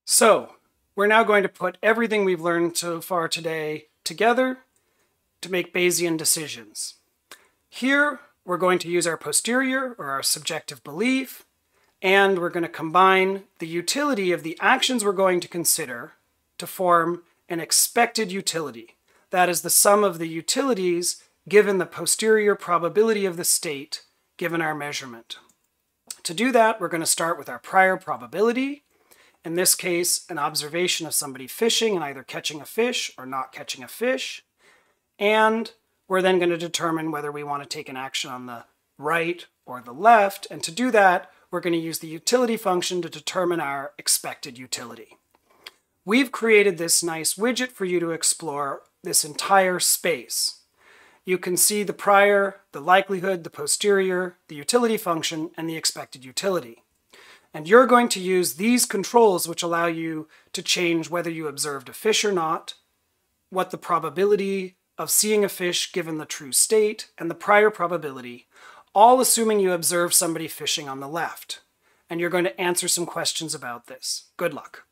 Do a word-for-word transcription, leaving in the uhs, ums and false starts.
So, we're now going to put everything we've learned so far today together to make Bayesian decisions. Here, we're going to use our posterior, or our subjective belief, and we're going to combine the utility of the actions we're going to consider to form an expected utility. That is the sum of the utilities given the posterior probability of the state given our measurement. To do that, we're going to start with our prior probability. In this case, an observation of somebody fishing and either catching a fish or not catching a fish. And we're then going to determine whether we want to take an action on the right or the left. And to do that, we're going to use the utility function to determine our expected utility. We've created this nice widget for you to explore this entire space. You can see the prior, the likelihood, the posterior, the utility function, and the expected utility. And you're going to use these controls which allow you to change whether you observed a fish or not, what the probability of seeing a fish given the true state, and the prior probability, all assuming you observe somebody fishing on the left. And you're going to answer some questions about this. Good luck.